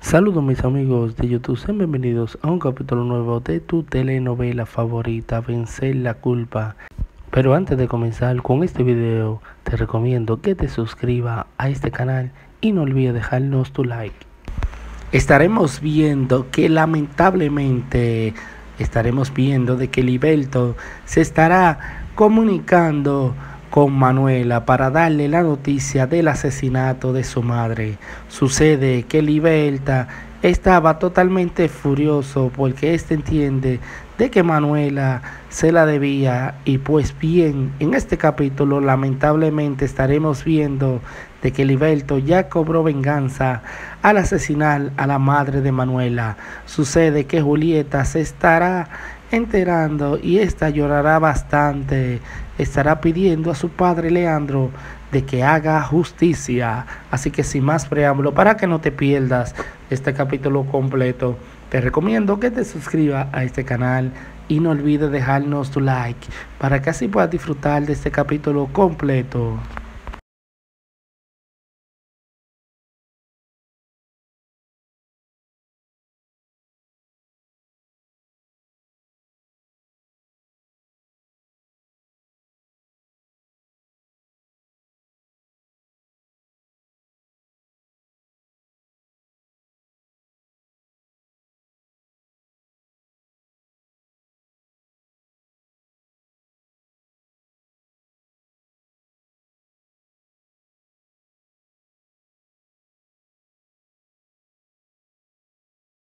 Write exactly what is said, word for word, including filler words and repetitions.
Saludos mis amigos de YouTube, sean bienvenidos a un capítulo nuevo de tu telenovela favorita, Vencer la Culpa. Pero antes de comenzar con este video, te recomiendo que te suscribas a este canal y no olvides dejarnos tu like. Estaremos viendo que lamentablemente, estaremos viendo de que Liberto se estará comunicando con Manuela para darle la noticia del asesinato de su madre. Sucede que Liberto estaba totalmente furioso porque éste entiende de que Manuela se la debía, y pues bien, en este capítulo lamentablemente estaremos viendo de que Liberto ya cobró venganza al asesinar a la madre de Manuela. Sucede que Julieta se estará enterando y esta llorará bastante, estará pidiendo a su padre Leandro de que haga justicia. Así que sin más preámbulo, para que no te pierdas este capítulo completo, te recomiendo que te suscribas a este canal y no olvides dejarnos tu like para que así puedas disfrutar de este capítulo completo.